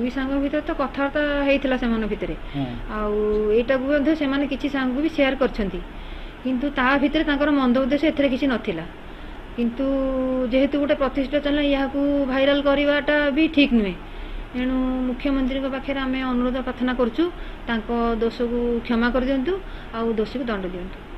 ଦୁଇ ସାଙ୍ଗ ଭିତରେ ତ କଥାବାର୍ତ୍ତା ହେଇଥିଲା ସେମାନଙ୍କ ଭିତରେ ଆଉ ଏଇଟାକୁ ମଧ୍ୟ ସେମାନେ କିଛି ସାଙ୍ଗକୁ ବି ସେୟାର କରିଛନ୍ତି କିନ୍ତୁ ତା ଭିତରେ ତାଙ୍କର ମନ୍ଦ ଉଦ୍ଦେଶ୍ୟ ଏଥିରେ କିଛି ନଥିଲା କିନ୍ତୁ ଯେହେତୁ ଗୋଟେ ପ୍ରତିଷ୍ଠା ଚ୍ୟାନେଲ ଏହାକୁ ଭାଇରାଲ କରିବାଟା ବି ଠିକ୍ ନୁହେଁ ଏଣୁ ମୁଖ୍ୟମନ୍ତ୍ରୀଙ୍କ ପାଖରେ ଆମେ ଅନୁରୋଧ ପ୍ରାର୍ଥନା କରୁଛୁ ତାଙ୍କ ଦୋଷକୁ କ୍ଷମା କରିଦିଅନ୍ତୁ ଆଉ ଦୋଷୀକୁ ଦଣ୍ଡ ଦିଅନ୍ତୁ।